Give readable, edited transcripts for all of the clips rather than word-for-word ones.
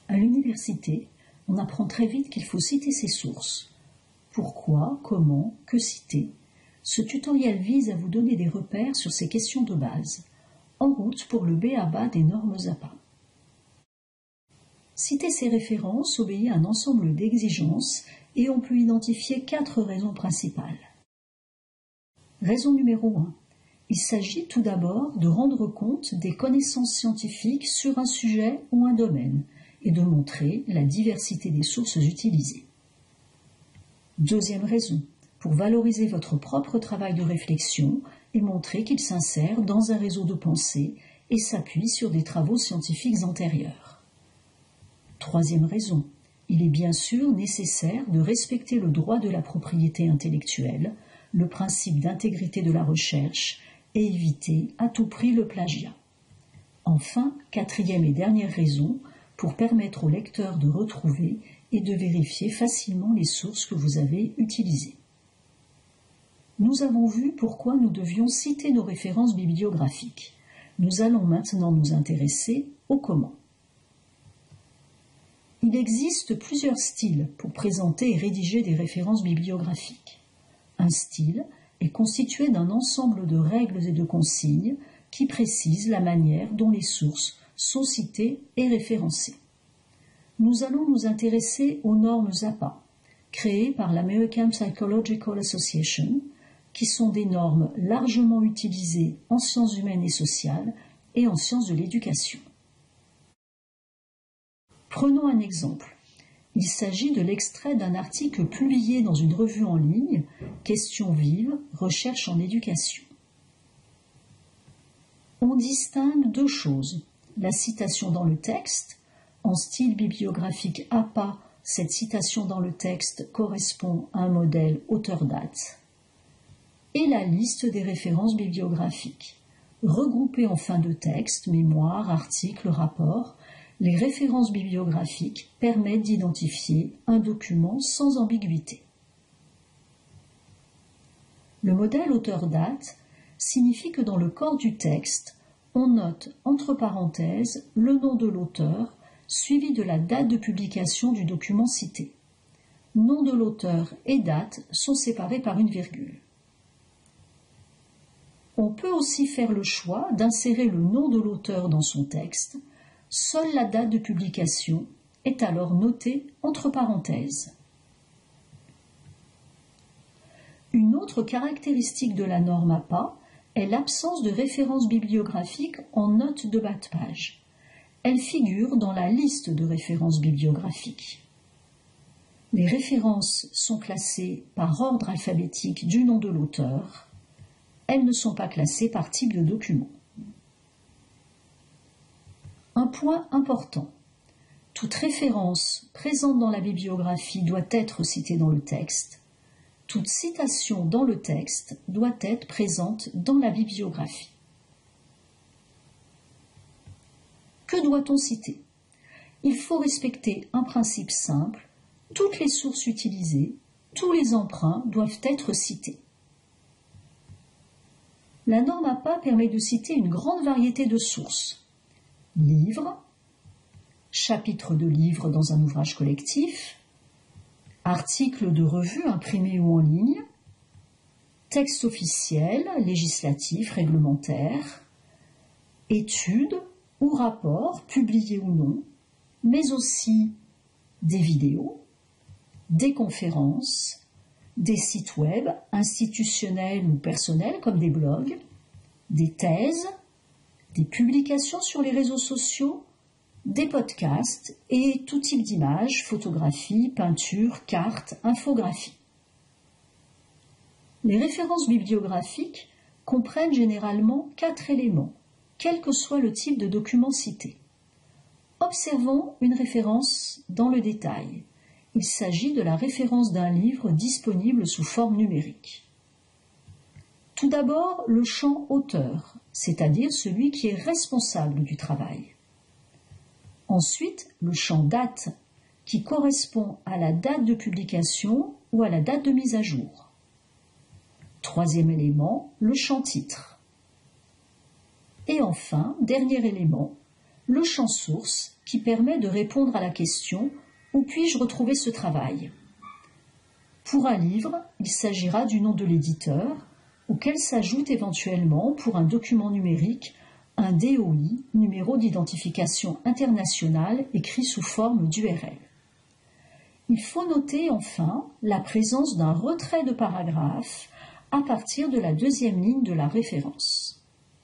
À l'université, on apprend très vite qu'il faut citer ses sources. Pourquoi, comment, que citer? Ce tutoriel vise à vous donner des repères sur ces questions de base. En route pour le b.a.-ba des normes APA. Citer ces références obéit à un ensemble d'exigences et on peut identifier 4 raisons principales. Raison numéro 1. Il s'agit tout d'abord de rendre compte des connaissances scientifiques sur un sujet ou un domaine et de montrer la diversité des sources utilisées. Deuxième raison, pour valoriser votre propre travail de réflexion et montrer qu'il s'insère dans un réseau de pensée et s'appuie sur des travaux scientifiques antérieurs. Troisième raison, il est bien sûr nécessaire de respecter le droit de la propriété intellectuelle, le principe d'intégrité de la recherche et éviter à tout prix le plagiat. Enfin, quatrième et dernière raison, pour permettre au lecteur de retrouver et de vérifier facilement les sources que vous avez utilisées. Nous avons vu pourquoi nous devions citer nos références bibliographiques. Nous allons maintenant nous intéresser au comment. Il existe plusieurs styles pour présenter et rédiger des références bibliographiques. Un style est constitué d'un ensemble de règles et de consignes qui précisent la manière dont les sources sont citées et référencées. Nous allons nous intéresser aux normes APA, créées par l'American Psychological Association, qui sont des normes largement utilisées en sciences humaines et sociales et en sciences de l'éducation. Prenons un exemple. Il s'agit de l'extrait d'un article publié dans une revue en ligne, Questions vives, recherche en éducation. On distingue 2 choses, la citation dans le texte. En style bibliographique APA, cette citation dans le texte correspond à un modèle auteur-date. Et la liste des références bibliographiques. Regroupées en fin de texte, mémoire, article, rapport, les références bibliographiques permettent d'identifier un document sans ambiguïté. Le modèle auteur-date signifie que dans le corps du texte, on note entre parenthèses le nom de l'auteur suivi de la date de publication du document cité. Nom de l'auteur et date sont séparés par une virgule. On peut aussi faire le choix d'insérer le nom de l'auteur dans son texte. Seule la date de publication est alors notée entre parenthèses. Une autre caractéristique de la norme APA est l'absence de référence bibliographique en note de bas de page. Elle figure dans la liste de références bibliographiques. Les références sont classées par ordre alphabétique du nom de l'auteur. Elles ne sont pas classées par type de document. Un point important. Toute référence présente dans la bibliographie doit être citée dans le texte. Toute citation dans le texte doit être présente dans la bibliographie. Que doit-on citer? Il faut respecter un principe simple. Toutes les sources utilisées, tous les emprunts doivent être cités. La norme APA permet de citer une grande variété de sources. Livres, chapitres de livres dans un ouvrage collectif, articles de revue imprimés ou en ligne, textes officiels, législatifs, réglementaires, études ou rapports, publiés ou non, mais aussi des vidéos, des conférences, des sites web institutionnels ou personnels comme des blogs, des thèses, des publications sur les réseaux sociaux, des podcasts et tout type d'images, photographies, peintures, cartes, infographies. Les références bibliographiques comprennent généralement 4 éléments, quel que soit le type de document cité. Observons une référence dans le détail. Il s'agit de la référence d'un livre disponible sous forme numérique. Tout d'abord, le champ auteur, c'est-à-dire celui qui est responsable du travail. Ensuite, le champ date, qui correspond à la date de publication ou à la date de mise à jour. Troisième élément, le champ titre. Et enfin, dernier élément, le champ source qui permet de répondre à la question « Où puis-je retrouver ce travail ?» Pour un livre, il s'agira du nom de l'éditeur, auquel s'ajoute éventuellement, pour un document numérique, un DOI, numéro d'identification international, écrit sous forme d'URL. Il faut noter enfin la présence d'un retrait de paragraphe à partir de la deuxième ligne de la référence.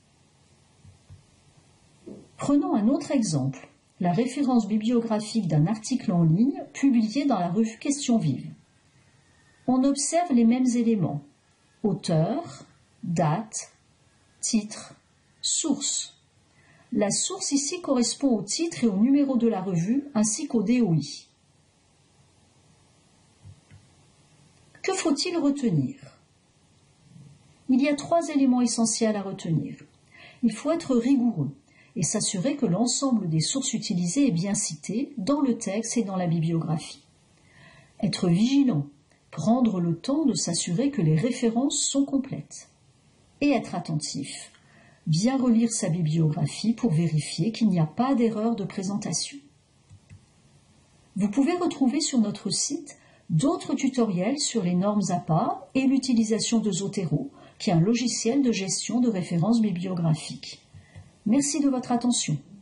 Prenons un autre exemple, la référence bibliographique d'un article en ligne publié dans la revue Questions Vives. On observe les mêmes éléments, auteur, date, titre, source. La source ici correspond au titre et au numéro de la revue ainsi qu'au DOI. Que faut-il retenir? Il y a 3 éléments essentiels à retenir. Il faut être rigoureux et s'assurer que l'ensemble des sources utilisées est bien cité dans le texte et dans la bibliographie. Être vigilant, prendre le temps de s'assurer que les références sont complètes. Et être attentif, bien relire sa bibliographie pour vérifier qu'il n'y a pas d'erreur de présentation. Vous pouvez retrouver sur notre site d'autres tutoriels sur les normes APA et l'utilisation de Zotero, qui est un logiciel de gestion de références bibliographiques. Merci de votre attention.